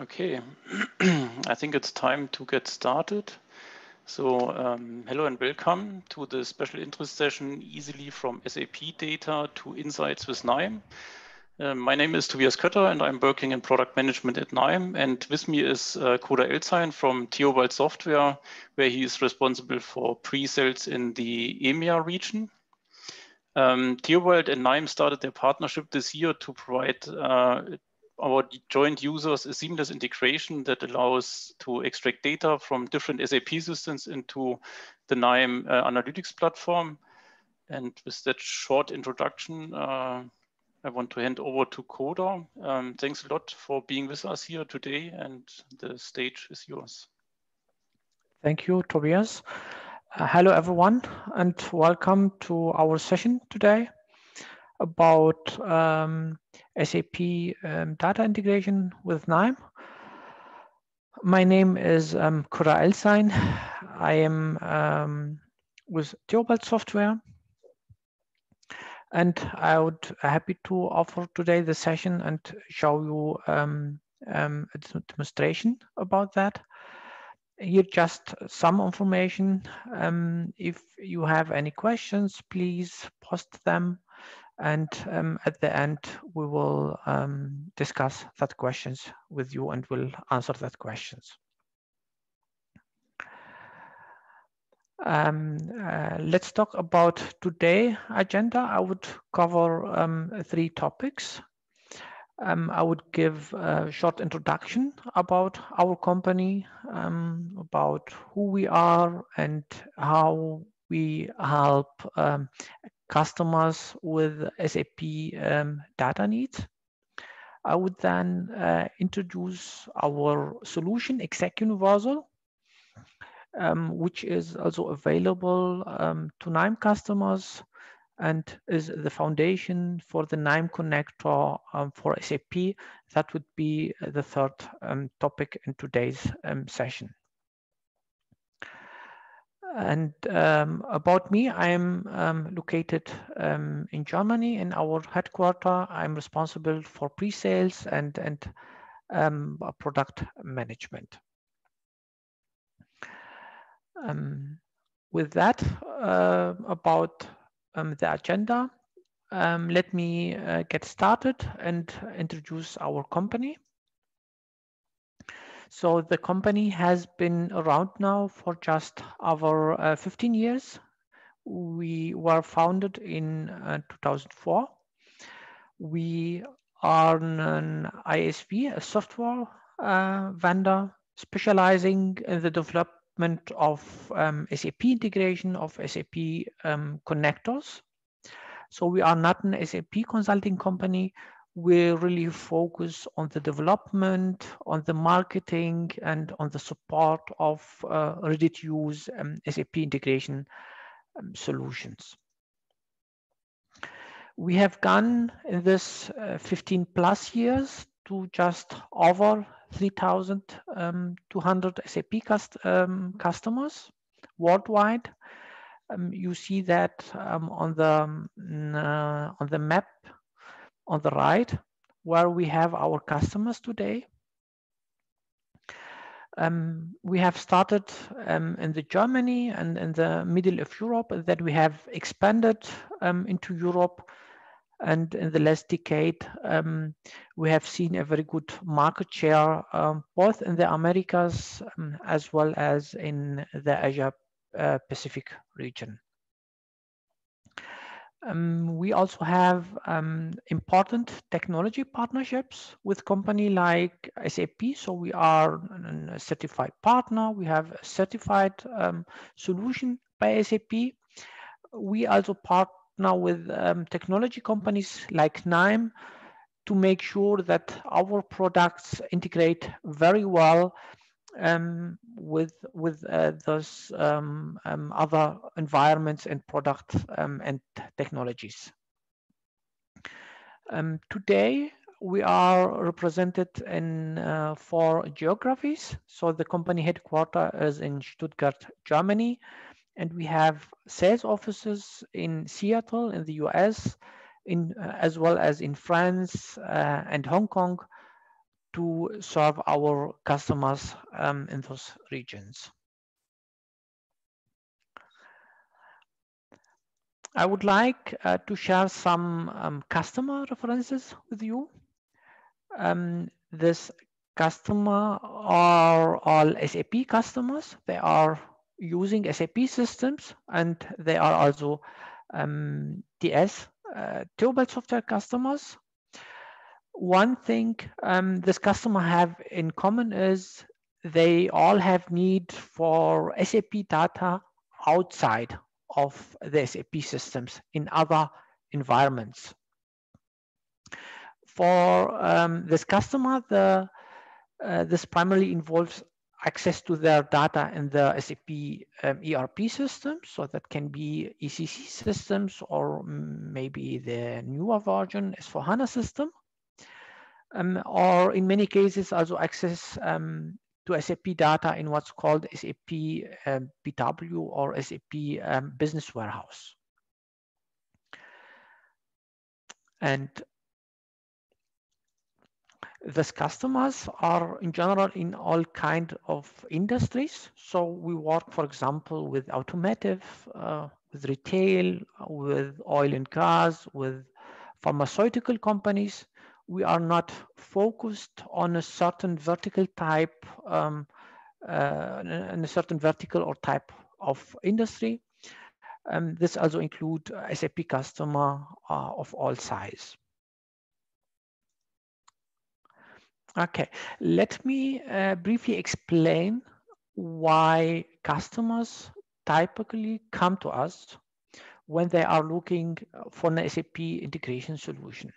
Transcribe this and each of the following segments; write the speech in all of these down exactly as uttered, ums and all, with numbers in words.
Okay, I think it's time to get started. So um, hello and welcome to the special interest session, Easily from S A P Data to Insights with Nime. Uh, my name is Tobias Kötter and I'm working in product management at Nime. And with me is uh, Koda Elzein from Theobald Software, where he is responsible for pre-sales in the E M E A region. Um, Theobald and Nime started their partnership this year to provide uh, our joint users a seamless integration that allows to extract data from different S A P systems into the Nime uh, analytics platform. And with that short introduction, uh, I want to hand over to Koda. Um, thanks a lot for being with us here today, and the stage is yours. Thank you, Tobias. Uh, hello, everyone, and welcome to our session today about um, S A P um, data integration with Nime. My name is um, Koda Elzein. I am um, with Theobald Software, and I would happy to offer today the session and show you um, um, a demonstration about that. Here just some information. Um, if you have any questions, please post them, and um, at the end we will um, discuss that questions with you and will answer that questions. Um, uh, let's talk about today agenda. I would cover um, three topics. Um, I would give a short introduction about our company, um, about who we are and how we help um, customers with S A P um, data needs. I would then uh, introduce our solution, Exec Universal, um, which is also available um, to Nime customers and is the foundation for the Nime connector um, for S A P. That would be the third um, topic in today's um, session. And um, about me, I'm um, located um, in Germany in our headquarters. I'm responsible for pre-sales and, and um, product management. Um, with that, uh, about um, the agenda, Um, let me uh, get started and introduce our company. So the company has been around now for just over uh, fifteen years. We were founded in uh, two thousand four. We are an I S V, a software uh, vendor specializing in the development of um, S A P integration of S A P um, connectors. So we are not an S A P consulting company. We really focus on the development, on the marketing, and on the support of uh, ready-to-use um, S A P integration um, solutions. We have gone in this uh, fifteen plus years to just over three thousand two hundred um, S A P cust um, customers worldwide. Um, you see that um, on the uh, on the map on the right, where we have our customers today. Um, we have started um, in the Germany and in the middle of Europe, and that we have expanded um, into Europe. And in the last decade, um, we have seen a very good market share, um, both in the Americas um, as well as in the Asia uh, Pacific region. Um, we also have um, important technology partnerships with company like S A P. So we are a certified partner. We have a certified um, solution by S A P. We also partner with um, technology companies like Nime to make sure that our products integrate very well um, with with uh, those um, um, other environments and products um, and technologies. Um, today, we are represented in uh, four geographies. So the company headquarters is in Stuttgart, Germany, and we have sales offices in Seattle in the U S, in uh, as well as in France uh, and Hong Kong. to serve our customers um, in those regions. I would like uh, to share some um, customer references with you. Um, this customer are all S A P customers. They are using S A P systems, and they are also um, T S, uh, Theobald software customers. One thing um, this customer have in common is they all have need for S A P data outside of the S A P systems in other environments. For um, this customer, the uh, this primarily involves access to their data in the S A P um, E R P systems. So that can be E C C systems or maybe the newer version S four HANA system. Um, or in many cases also access um, to S A P data in what's called S A P um, B W or S A P um, Business Warehouse. And these customers are in general in all kind of industries. So we work, for example, with automotive, uh, with retail, with oil and gas, with pharmaceutical companies. We are not focused on a certain vertical type, um, uh, in a certain vertical or type of industry. Um, this also include S A P customer uh, of all size. Okay, let me uh, briefly explain why customers typically come to us when they are looking for an S A P integration solution.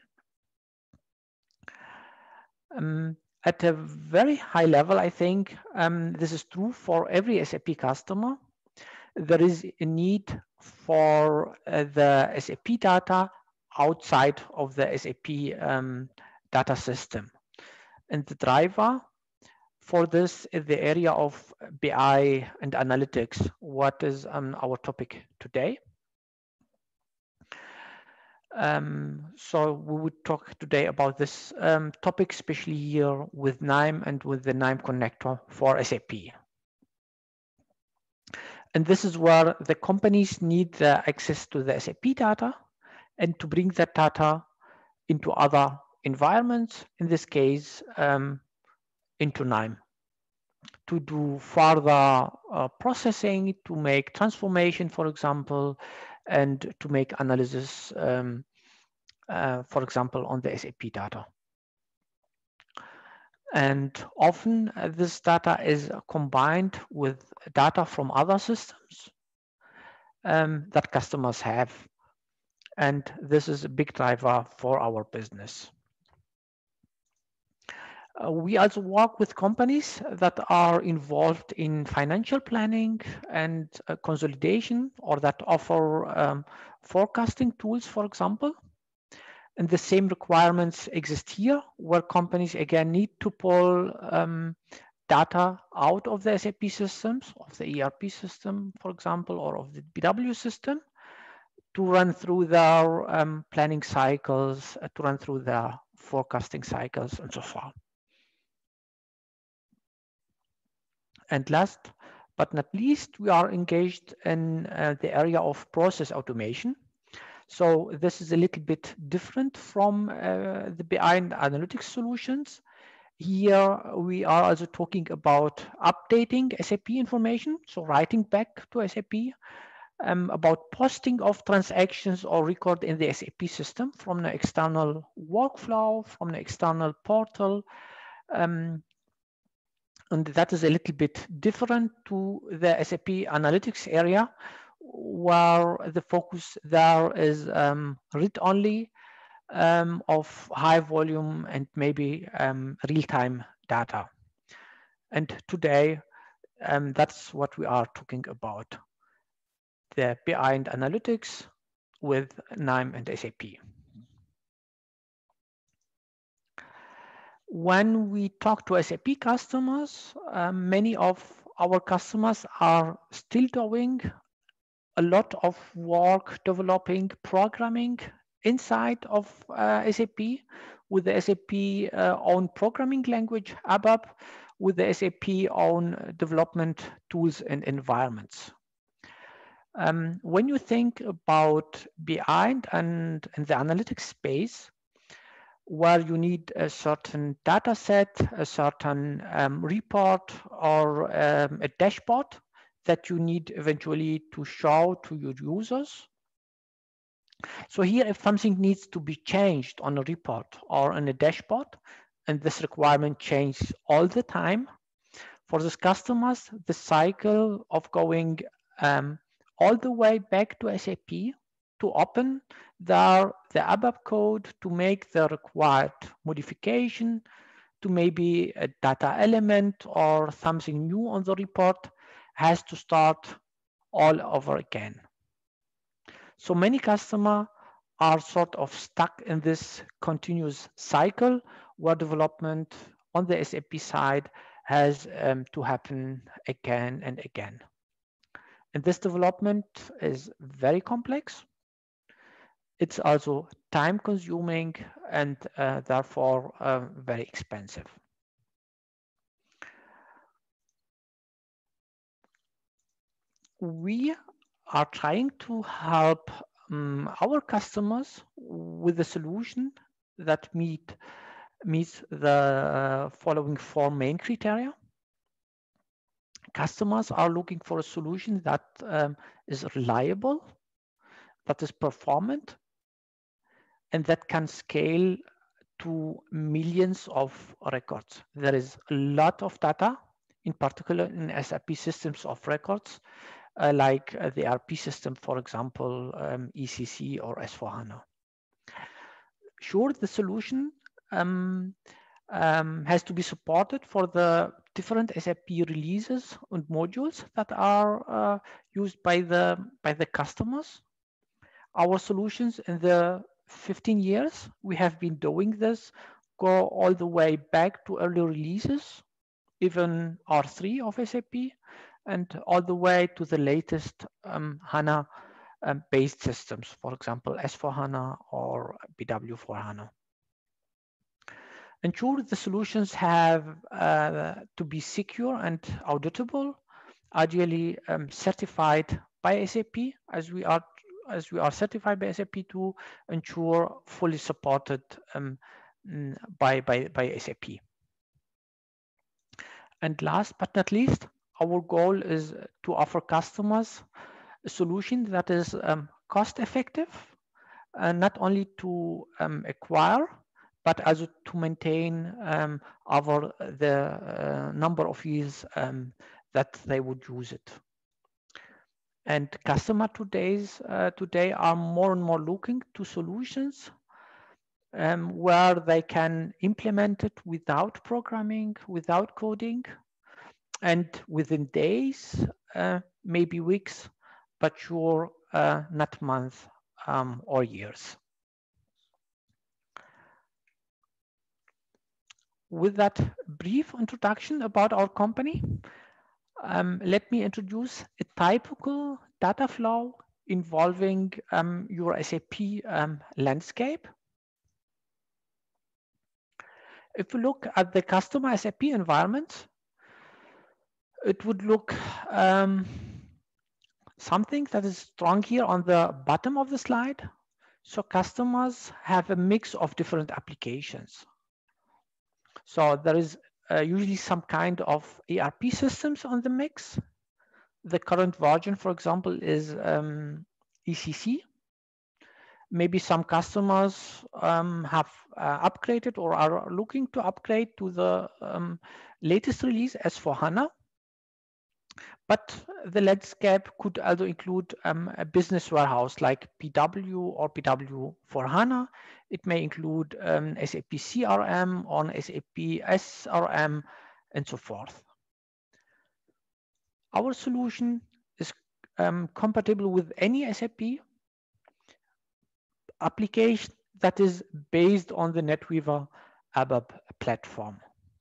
Um, at a very high level, I think um, this is true for every S A P customer. There is a need for uh, the S A P data outside of the S A P um, data system. And the driver for this is the area of B I and analytics, what is um, our topic today. Um, so we would talk today about this um, topic, especially here with KNIME and with the KNIME connector for S A P. And this is where the companies need the access to the S A P data and to bring that data into other environments, in this case, um, into KNIME, to do further uh, processing, to make transformation, for example, and to make analysis, um, uh, for example, on the S A P data. And often uh, this data is combined with data from other systems um, that customers have. And this is a big driver for our business. Uh, we also work with companies that are involved in financial planning and uh, consolidation, or that offer um, forecasting tools, for example. And the same requirements exist here, where companies again need to pull um, data out of the S A P systems, of the E R P system, for example, or of the B W system, to run through their um, planning cycles, uh, to run through their forecasting cycles, and so forth. And last but not least, we are engaged in uh, the area of process automation. So this is a little bit different from uh, the B I and analytics solutions. Here we are also talking about updating S A P information, so writing back to S A P, um, about posting of transactions or record in the S A P system from the external workflow, from the external portal. Um, and that is a little bit different to the S A P analytics area, where the focus there is um, read-only um, of high volume and maybe um, real-time data. And today, um, that's what we are talking about, the B I and analytics with KNIME and S A P. When we talk to S A P customers, uh, many of our customers are still doing a lot of work developing programming inside of uh, S A P with the S A P uh, own programming language, ABAP, with the S A P own development tools and environments. Um, when you think about B I and, and, and the analytics space, where you need a certain data set, a certain um, report, or um, a dashboard that you need eventually to show to your users. So here, if something needs to be changed on a report or on a dashboard, and this requirement changes all the time, for these customers, the cycle of going um, all the way back to S A P to open their, the ABAP code to make the required modification to maybe a data element or something new on the report has to start all over again. So many customers are sort of stuck in this continuous cycle where development on the S A P side has um, to happen again and again. And this development is very complex. It's also time consuming and uh, therefore uh, very expensive. We are trying to help um, our customers with a solution that meet meets the following four main criteria. Customers are looking for a solution that um, is reliable, that is performant, and that can scale to millions of records. There is a lot of data, in particular in S A P systems of records, uh, like uh, the E R P system, for example, um, E C C or S four HANA. Sure, the solution um, um, has to be supported for the different S A P releases and modules that are uh, used by the by the customers. Our solutions in the fifteen years we have been doing this go all the way back to early releases, even R three of S A P, and all the way to the latest um, HANA um, based systems, for example, S four HANA or B W four HANA. Ensure the solutions have uh, to be secure and auditable, ideally um, certified by S A P, as we are as we are certified by S A P to ensure fully supported um, by, by, by S A P. And last but not least, our goal is to offer customers a solution that is um, cost effective, uh, not only to um, acquire, but also to maintain um, over the uh, number of years um, that they would use it. And customers today's, uh, today are more and more looking to solutions um, where they can implement it without programming, without coding, and within days, uh, maybe weeks, but sure, uh, not months um, or years. With that brief introduction about our company, um, let me introduce a typical data flow involving um, your S A P um, landscape. If you look at the customer S A P environment, it would look um, something that is strong here on the bottom of the slide. So customers have a mix of different applications. So there is uh, usually some kind of E R P systems on the mix. The current version, for example, is um, E C C. Maybe some customers um, have uh, upgraded or are looking to upgrade to the um, latest release S four HANA. But the landscape could also include um, a business warehouse like P W or P W four HANA. It may include um, S A P C R M or S A P S R M and so forth. Our solution is um, compatible with any S A P application that is based on the NetWeaver ABAP platform.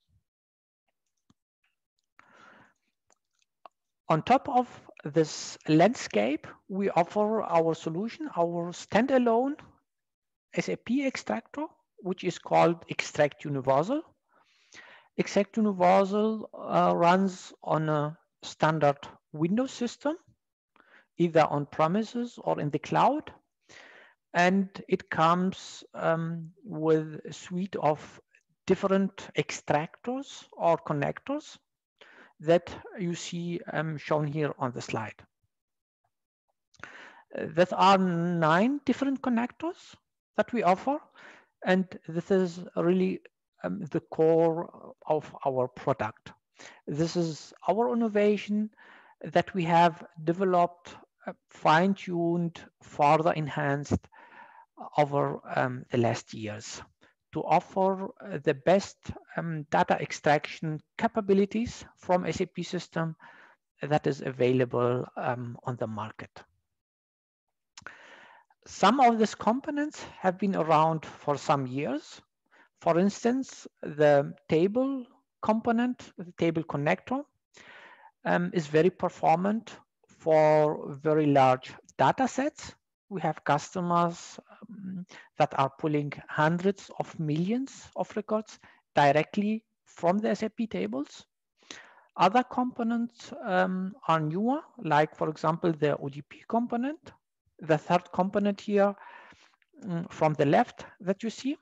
On top of this landscape, we offer our solution, our standalone S A P extractor, which is called Extract Universal. Extract Universal uh, runs on a standard Windows system, either on premises or in the cloud. And it comes um, with a suite of different extractors or connectors that you see um, shown here on the slide. Uh, there are nine different connectors that we offer, and this is really um, the core of our product. This is our innovation that we have developed, uh, fine-tuned, further enhanced over um, the last years to offer uh, the best um, data extraction capabilities from S A P system that is available um, on the market. Some of these components have been around for some years. For instance, the table component, the table connector, um, is very performant for very large data sets. We have customers um, that are pulling hundreds of millions of records directly from the S A P tables. Other components um, are newer, like, for example, the O D P component. The third component here um, from the left that you see.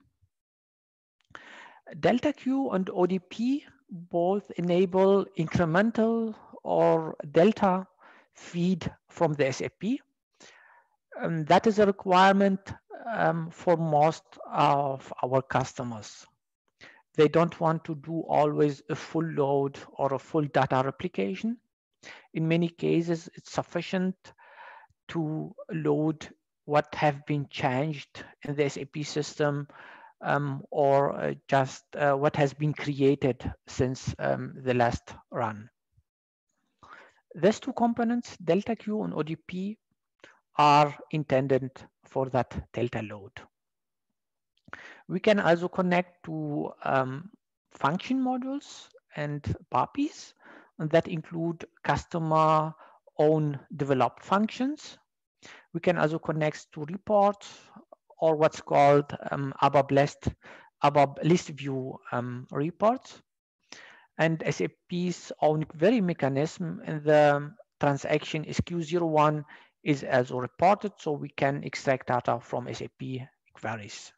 Delta Q and O D P both enable incremental or delta feed from the S A P. Um, that is a requirement um, for most of our customers. They don't want to do always a full load or a full data replication. In many cases, it's sufficient to load what have been changed in the S A P system um, or uh, just uh, what has been created since um, the last run. These two components, Delta Q and O D P, are intended for that delta load. We can also connect to um, function modules and B A P Is, and that include customer own developed functions. We can also connect to reports or what's called um, A B A P list, A B A P list view um, reports. And S A P's own query mechanism in the transaction S Q zero one is also reported, so we can extract data from S A P queries.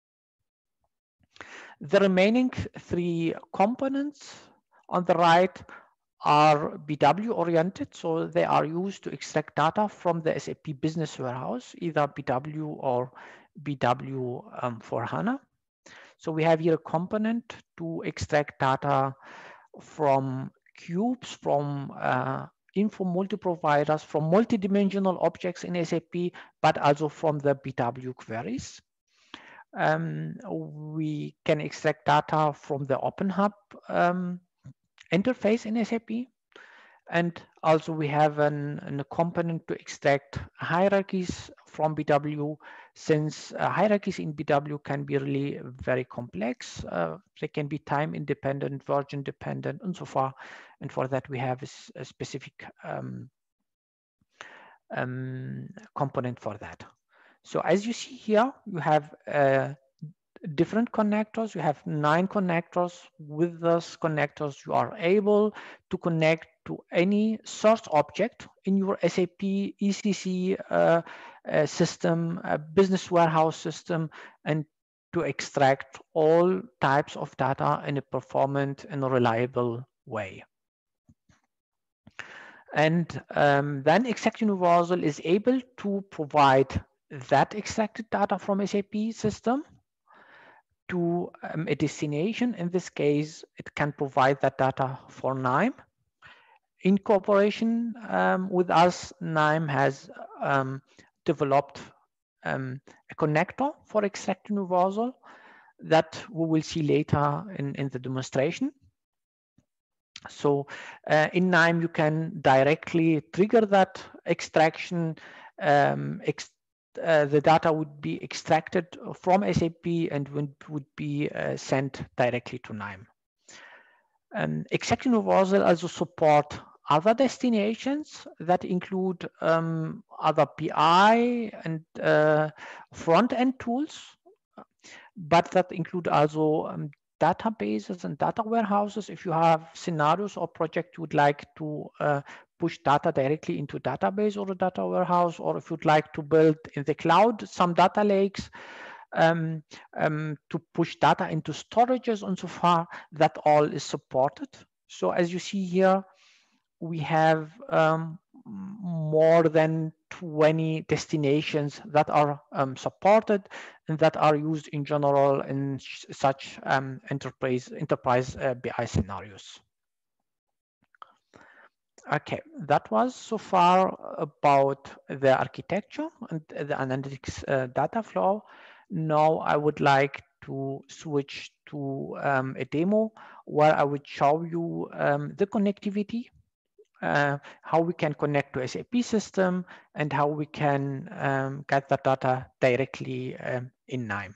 The remaining three components on the right are B W oriented, so they are used to extract data from the S A P Business Warehouse, either B W or B W um, for HANA. So we have here a component to extract data from cubes, from uh, info multi-providers, from multidimensional objects in S A P, but also from the B W queries. Um, we can extract data from the OpenHub um, interface in S A P. And also we have an, an, a component to extract hierarchies from B W, since uh, hierarchies in B W can be really very complex. Uh, they can be time independent, version dependent, and so far. And for that, we have a, a specific um, um, component for that. So as you see here, you have uh, different connectors. You have nine connectors. With those connectors, you are able to connect to any source object in your S A P E C C uh, uh, system, a business warehouse system, and to extract all types of data in a performant and a reliable way. And um, then Extract Universal is able to provide that extracted data from S A P system to um, a destination. In this case, it can provide that data for NIME. In cooperation um, with us, NIME has um, developed um, a connector for Extract Universal that we will see later in, in the demonstration. So uh, in NIME, you can directly trigger that extraction. Um, ex uh, the data would be extracted from S A P and would, would be uh, sent directly to NIME. Um, Extract Universal also support other destinations that include um, other P I and uh, front-end tools. but that include also um, databases and data warehouses. If you have scenarios or project you would like to uh, push data directly into database or a data warehouse, or if you'd like to build in the cloud some data lakes um, um, to push data into storages and so far, that all is supported. So as you see here, we have um, more than twenty destinations that are um, supported and that are used in general in such um, enterprise enterprise uh, B I scenarios. Okay, that was so far about the architecture and the analytics uh, data flow. Now I would like to switch to um, a demo where I would show you um, the connectivity, uh, how we can connect to S A P system, and how we can um, get the data directly um, in KNIME.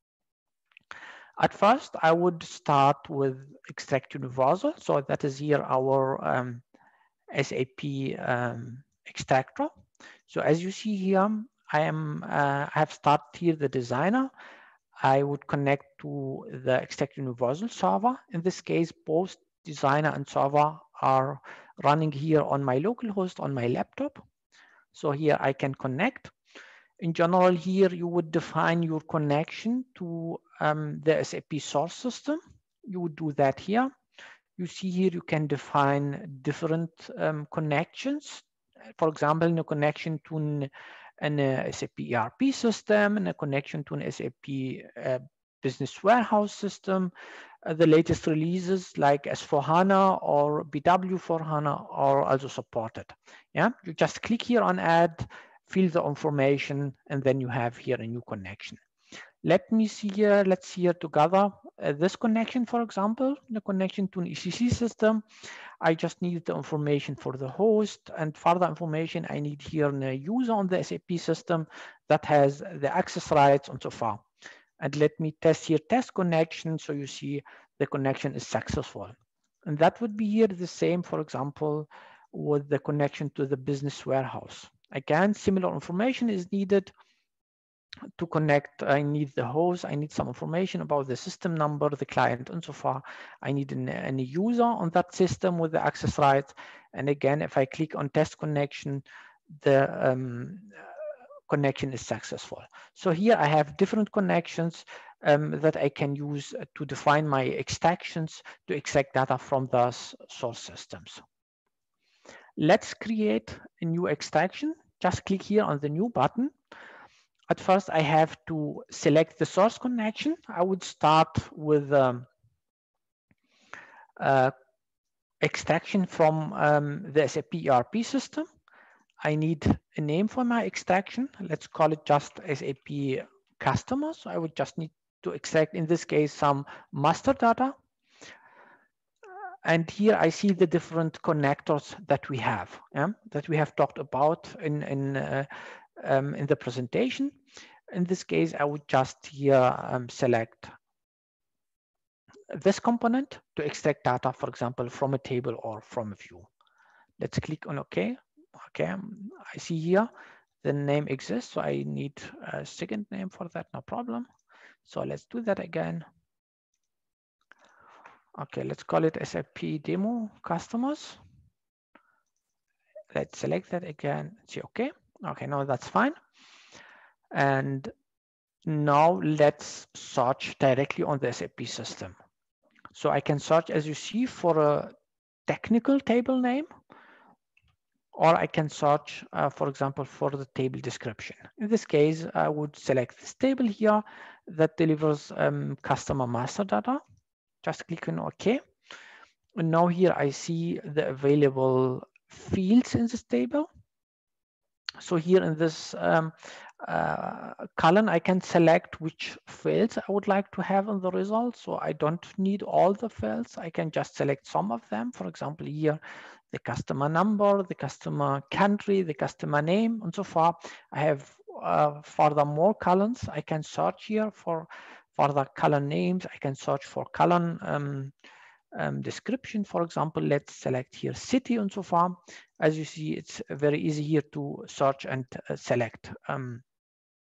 At first, I would start with Extract Universal. So that is here our um, S A P um, extractor. So as you see here, I am uh, I have started here the designer. I would connect to the Extract Universal server. In this case, both designer and server are running here on my local host on my laptop. So here I can connect. In general, here you would define your connection to um, the S A P source system. You would do that here. You see here you can define different um, connections. For example, in a connection to an, an uh, S A P E R P system, and a connection to an S A P uh, business warehouse system. Uh, the latest releases like S four HANA or B W four HANA are also supported. Yeah, you just click here on add, fill the information, and then you have here a new connection. Let me see here, let's see here together. Uh, this connection, for example, the connection to an E C C system, I just need the information for the host, and further information I need here a user on the S A P system that has the access rights and so far. And let me test here test connection, so you see the connection is successful. And that would be here the same, for example, with the connection to the business warehouse. Again, similar information is needed. To connect, I need the host, I need some information about the system number, the client, and so far. I need an, an user on that system with the access rights. And again, if I click on test connection, the um, connection is successful. So here I have different connections um, that I can use to define my extractions to extract data from those source systems. Let's create a new extraction. Just click here on the new button. At first, I have to select the source connection. I would start with um, uh, extraction from um, the S A P E R P system. I need a name for my extraction. Let's call it just S A P customer. So I would just need to extract, in this case, some master data. And here I see the different connectors that we have, yeah, that we have talked about in, in, uh, um, in the presentation. In this case, I would just here um, select this component to extract data, for example, from a table or from a view. Let's click on OK. Okay, I see here the name exists, so I need a second name for that, no problem. So let's do that again. Okay, let's call it S A P demo customers. Let's select that again, see OK. Okay, now that's fine. And now let's search directly on the S A P system. So I can search, as you see, for a technical table name, or I can search, uh, for example, for the table description. In this case, I would select this table here that delivers um, customer master data. Just click on OK. And now here I see the available fields in this table. So here in this um, uh, column, I can select which fields I would like to have in the result. So I don't need all the fields. I can just select some of them. For example, here, the customer number, the customer country, the customer name, and so far. I have uh, further more columns. I can search here for further column names. I can search for column um, Um, description, for example. Let's select here city and so far. As you see, it's very easy here to search and uh, select um,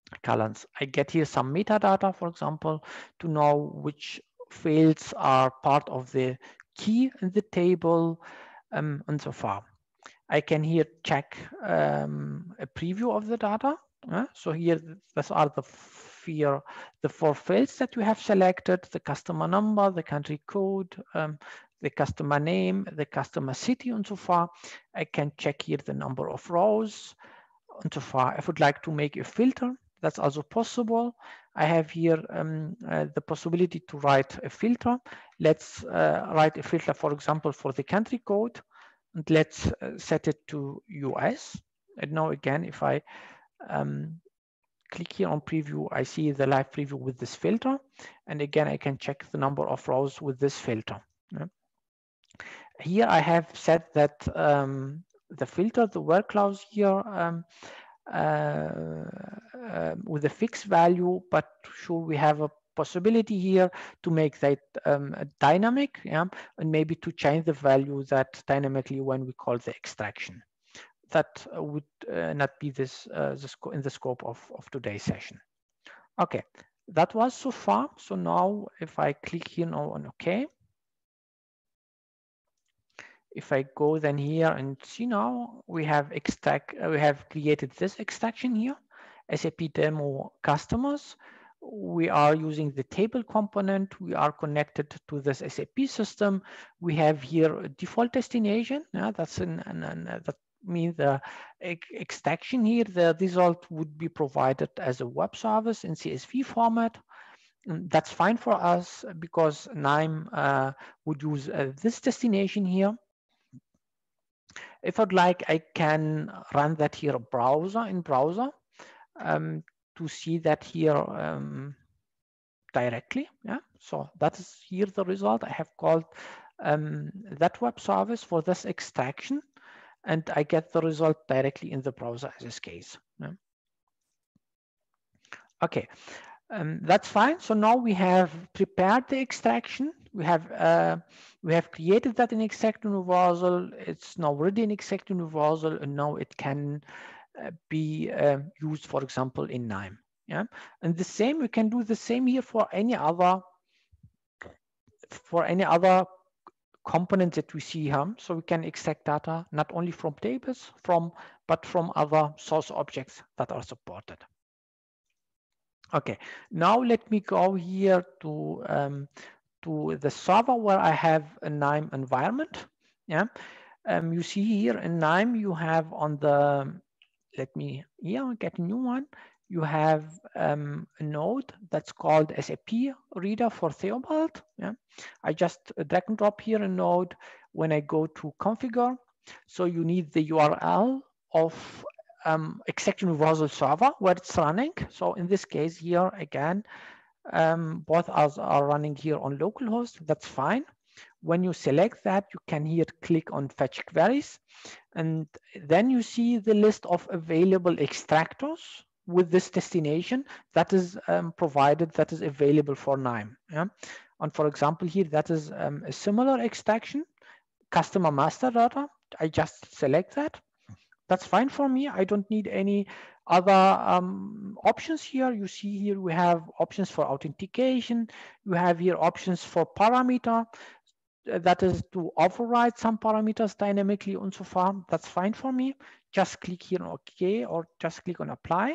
columns. I get here some metadata, for example, to know which fields are part of the key in the table, um, and so far. I can here check um, a preview of the data. Uh, so here, these are the four, the four fields that we have selected: the customer number, the country code, um, the customer name, the customer city, and so far. I can check here the number of rows, and so far. If I would like to make a filter, that's also possible. I have here um, uh, the possibility to write a filter. Let's uh, write a filter, for example, for the country code, and let's uh, set it to U S. And now again, if I um, click here on preview, I see the live preview with this filter. And again, I can check the number of rows with this filter. Yeah. Here I have set that um, the filter, the where clause here, um, uh, uh, with a fixed value, but sure we have a possibility here to make that um, dynamic, yeah, and maybe to change the value that dynamically when we call the extraction. That would uh, not be this, uh, this in the scope of, of today's session. Okay, that was so far. So now if I click here now on OK, if I go then here and see now we have extract, uh, we have created this extraction here, S A P demo customers. We are using the table component. We are connected to this S A P system. We have here a default destination. Yeah, that's an, an, an uh, that means the extraction here. The result would be provided as a web service in C S V format. That's fine for us because NIME uh, would use uh, this destination here. If I'd like, I can run that here browser in browser um, to see that here um, directly. Yeah, so that is here the result. I have called um, that web service for this extraction, and I get the result directly in the browser as this case. Yeah. Okay, um, that's fine. So now we have prepared the extraction. We have uh, we have created that in Extract Universal. It's now ready in Extract Universal, and now it can uh, be uh, used, for example, in NIME. Yeah, and the same we can do the same here for any other for any other components that we see here. So we can extract data not only from tables, from but from other source objects that are supported. Okay, now let me go here to um, to the server where I have a NIME environment. Yeah, um, you see here in NIME you have on the, let me here get a new one. You have um, a node that's called S A P Reader for Theobald. Yeah, I just drag and drop here a node when I go to configure. So you need the U R L of um, Extract Universal server where it's running. So in this case here again, um, both are, are running here on localhost. That's fine. When you select that, you can here click on Fetch Queries, and then you see the list of available extractors with this destination that is um, provided, that is available for NIME. Yeah? And for example here, that is um, a similar extraction, customer master data. I just select that. That's fine for me. I don't need any other um, options here. You see here we have options for authentication. You have here options for parameter. That is to override some parameters dynamically and so far. That's fine for me. Just click here on OK or just click on apply.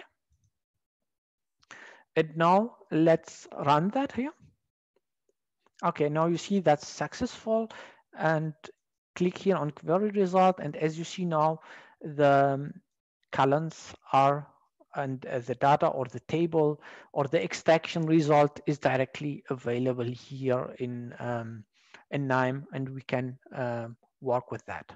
And now let's run that here. Okay, now you see that's successful, and click here on query result. And as you see now, the columns are, and uh, the data or the table or the extraction result is directly available here in um, in NIME, and we can uh, work with that.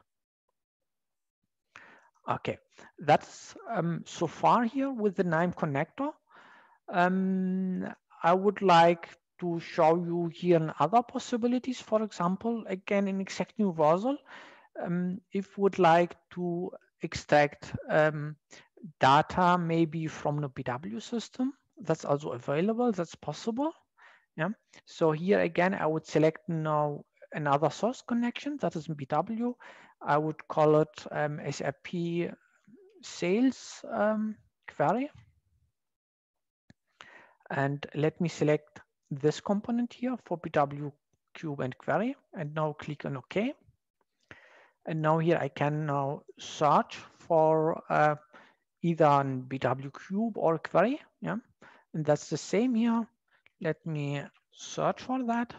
Okay, that's um, so far here with the NIME connector. Um, I would like to show you here other possibilities. For example, again in Extract Universal, um, if would like to extract um, data maybe from the B W system, that's also available. That's possible. Yeah. So here again, I would select now another source connection that is in B W. I would call it um, S A P sales um, query. And let me select this component here for B W cube and query, and now click on OK. And now here I can now search for uh, either on B W cube or query. Yeah, and that's the same here. Let me search for that.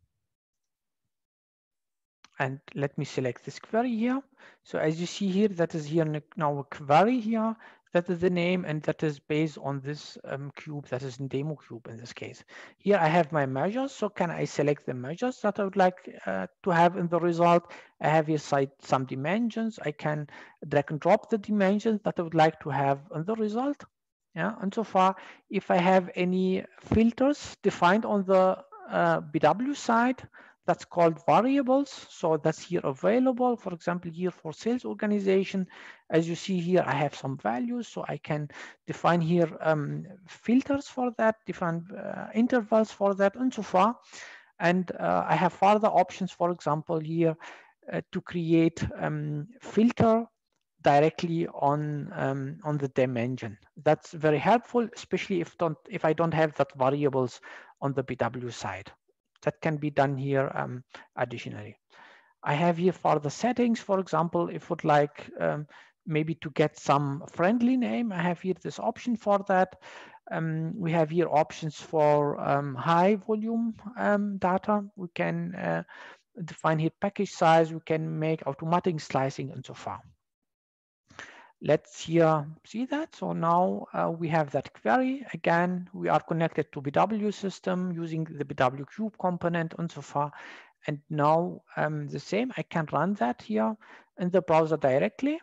And let me select this query here. So as you see here, that is here now a query here. That is the name, and that is based on this um, cube that is in demo cube in this case. Here I have my measures. So can I select the measures that I would like uh, to have in the result? I have here some dimensions. I can drag and drop the dimensions that I would like to have in the result. Yeah, and so far, if I have any filters defined on the uh, B W side, that's called variables. So that's here available. For example, here for sales organization, as you see here, I have some values. So I can define here um, filters for that, define uh, intervals for that, and so far. And uh, I have further options, for example, here uh, to create um, filter directly on um, on the dimension. That's very helpful, especially if don't if I don't have that variables on the B W side. That can be done here um, additionally. I have here for the settings, for example, if would like um, maybe to get some friendly name, I have here this option for that. Um, we have here options for um, high volume um, data. We can uh, define here package size. We can make automatic slicing and so far. Let's here see that. So now uh, we have that query. Again, we are connected to B W system using the B W cube component and so far. And now um, the same, I can run that here in the browser directly.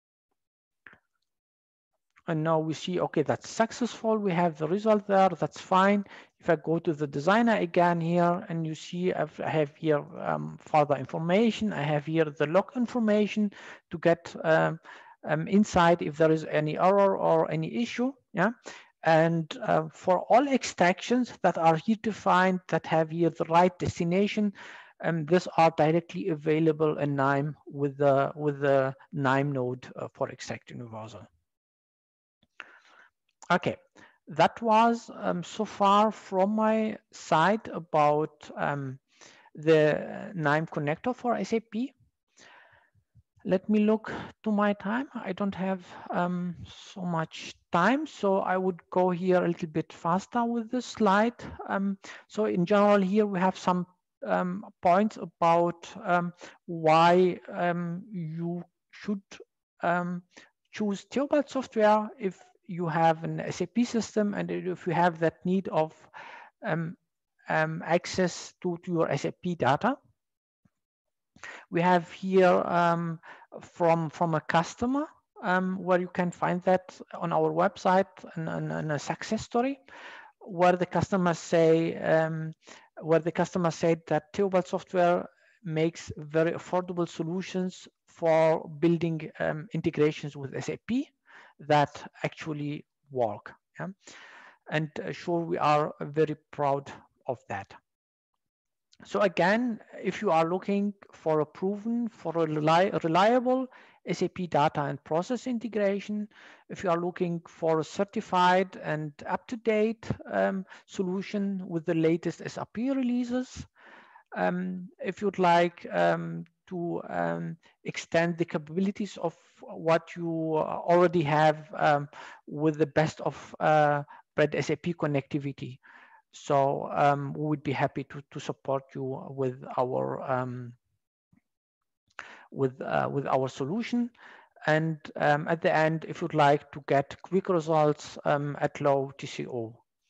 And now we see, okay, that's successful. We have the result there, that's fine. If I go to the designer again here, and you see I've, I have here um, further information. I have here the log information to get um, um, insight if there is any error or any issue. Yeah. And uh, for all extractions that are here defined that have here the right destination, um, these are directly available in KNIME with the with the KNIME node uh, for Extract Universal. Okay, that was um, so far from my side about um, the KNIME connector for S A P. Let me look to my time. I don't have um, so much time, so I would go here a little bit faster with this slide. Um, so in general here we have some um, points about um, why um, you should um, choose Theobald software if you have an S A P system and if you have that need of um, um, access to, to your S A P data. We have here um, from, from a customer um, where you can find that on our website and, and, and a success story where the customers say, um, where the customer said that Theobald software makes very affordable solutions for building um, integrations with S A P that actually work. Yeah? And uh, sure, we are very proud of that. So again, if you are looking for a proven, for a reliable S A P data and process integration, if you are looking for a certified and up-to-date um, solution with the latest S A P releases, um, if you'd like um, to um, extend the capabilities of what you already have um, with the best of uh, breed S A P connectivity. So um, we would be happy to, to support you with our um, with uh, with our solution. And um, at the end, if you'd like to get quick results um, at low T C O.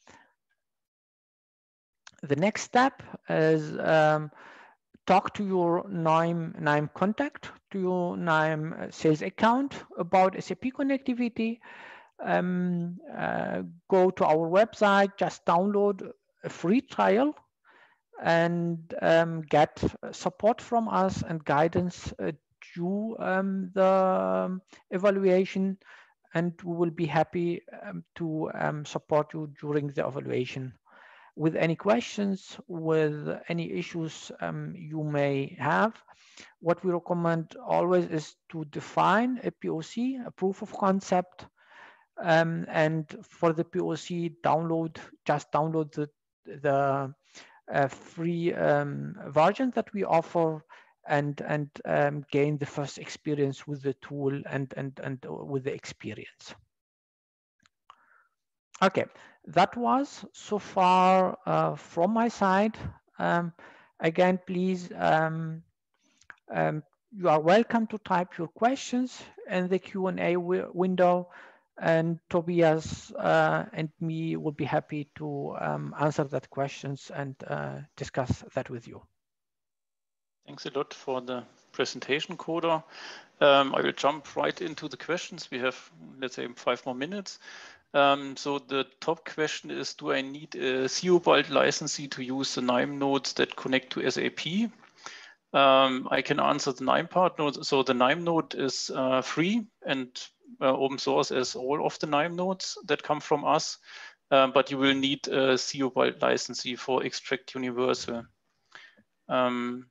The next step is um, talk to your KNIME, KNIME contact, to your KNIME sales account about S A P connectivity. Um, uh, go to our website, just download a free trial and um, get support from us and guidance uh, to um, the um, evaluation, and we will be happy um, to um, support you during the evaluation. With any questions, with any issues um, you may have, what we recommend always is to define a P O C, a proof of concept, Um, and for the P O C, download, just download the, the uh, free um, version that we offer and, and um, gain the first experience with the tool and, and, and with the experience. Okay, that was so far uh, from my side. Um, again, please, um, um, you are welcome to type your questions in the Q and A window, and Tobias uh, and me will be happy to um, answer that questions and uh, discuss that with you. Thanks a lot for the presentation, Koda. Um, I will jump right into the questions. We have, let's say, five more minutes. Um, so the top question is, do I need a Theobald licensee to use the KNIME nodes that connect to S A P? Um, I can answer the KNIME part. So the KNIME node is uh, free and uh, open source as all of the KNIME nodes that come from us, um, but you will need a Theobald licensee for Extract Universal. Um,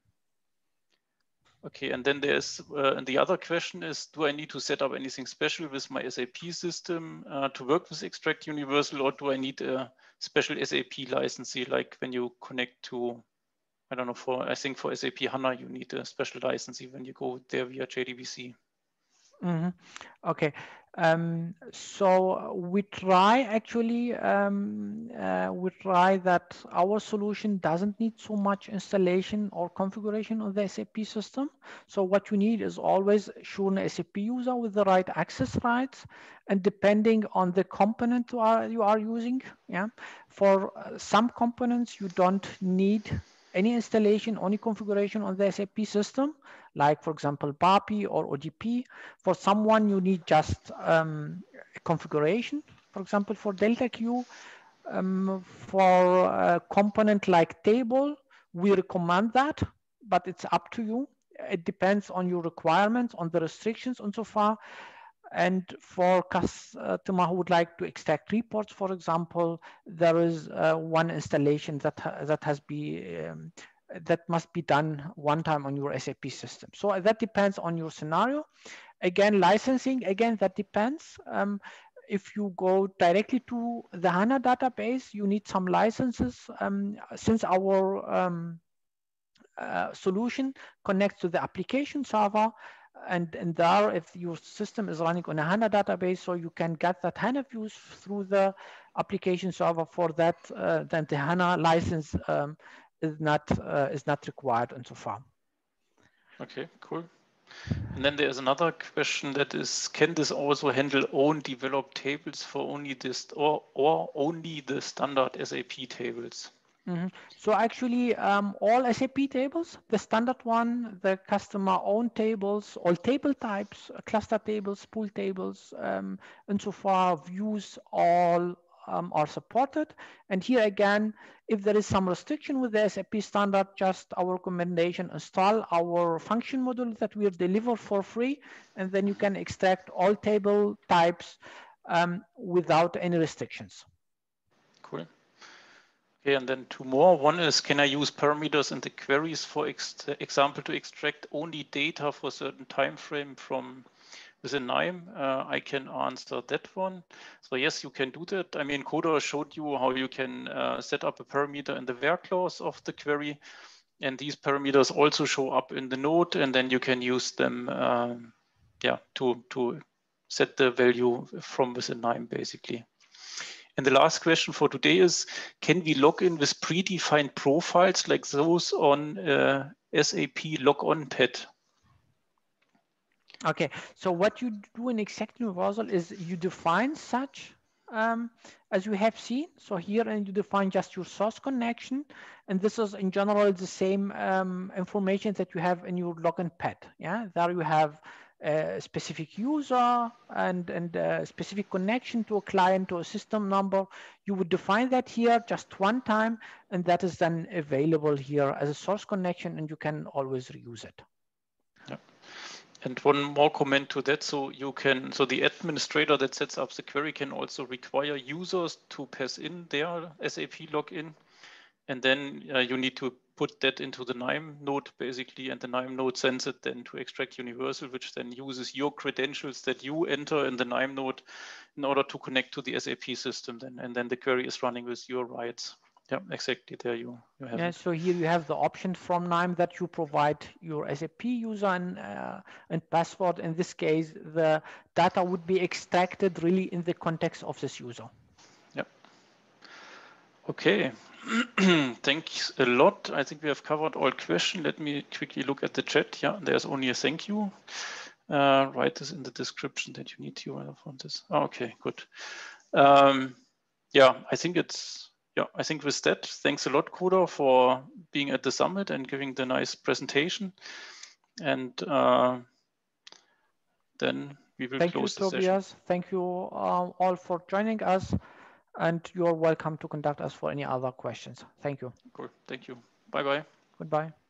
Okay, and then there's, uh, and the other question is, do I need to set up anything special with my S A P system uh, to work with Extract Universal, or do I need a special S A P licensee, like when you connect to, I don't know, for, I think for S A P HANA, you need a special licensee when you go there via J D B C. Mm-hmm. Okay, um, so we try actually, um, uh, we try that our solution doesn't need so much installation or configuration of the S A P system. So what you need is always sure an S A P user with the right access rights, and depending on the component you are, you are using, yeah, for uh, some components you don't need any installation, any configuration on the S A P system, like for example, B A P I or O D P. For someone, you need just um, a configuration, for example, for Delta Q. Um, for a component like table, we recommend that, but it's up to you. It depends on your requirements, on the restrictions and so far. And for customer who would like to extract reports, for example, there is uh, one installation that ha that has been um, that must be done one time on your S A P system. So that depends on your scenario. Again, licensing, again, that depends. Um, if you go directly to the HANA database, you need some licenses. Um, since our um, uh, solution connects to the application server, and, and there, if your system is running on a HANA database, so you can get that HANA views through the application server. For that, uh, then the HANA license um, is not uh, is not required and so far. Okay, cool. And then there's another question that is, can this also handle own developed tables for only this or or only the standard S A P tables? Mm-hmm. So actually, um, all S A P tables, the standard one, the customer own tables, all table types, cluster tables, pool tables, um, and so far views all um, are supported. And here again, if there is some restriction with the S A P standard, just our recommendation, install our function module that we deliver for free, and then you can extract all table types um, without any restrictions. Cool. Okay, and then two more. One is, can I use parameters in the queries, for ex example, to extract only data for a certain time frame from within KNIME? Uh, I can answer that one. So yes, you can do that. I mean, Koda showed you how you can uh, set up a parameter in the where clause of the query. And these parameters also show up in the node, and then you can use them um, yeah, to, to set the value from within KNIME, basically. And the last question for today is, can we log in with predefined profiles like those on uh, S A P logon pad? Okay, so what you do in Extract Universal is you define such um, as you have seen. So here, and you define just your source connection, and this is in general the same um, information that you have in your login pad. Yeah, there you have a specific user and and a specific connection to a client or a system number. You would define that here just one time, and that is then available here as a source connection, and you can always reuse it. Yeah. And one more comment to that. So you can, so the administrator that sets up the query can also require users to pass in their S A P login. and then uh, you need to put that into the KNIME node basically, and the KNIME node sends it then to Extract Universal, which then uses your credentials that you enter in the KNIME node in order to connect to the S A P system then, and then the query is running with your rights. Yeah, exactly. There you, you have yeah, it. so here you have the option from KNIME that you provide your S A P user and, uh, and password. In this case, the data would be extracted really in the context of this user. Yep. Okay. Thanks a lot. I think we have covered all questions. Let me quickly look at the chat. Yeah, there's only a thank you. Uh, write this in the description that you need to on this. Oh, okay, good. Um, yeah, I think it's, yeah, I think with that, thanks a lot, Kuda, for being at the summit and giving the nice presentation. And uh, then we will Thank close you, the Tobias. session. Thank you um, all for joining us, and you're welcome to contact us for any other questions. Thank you. Cool. Thank you. Bye-bye. Goodbye.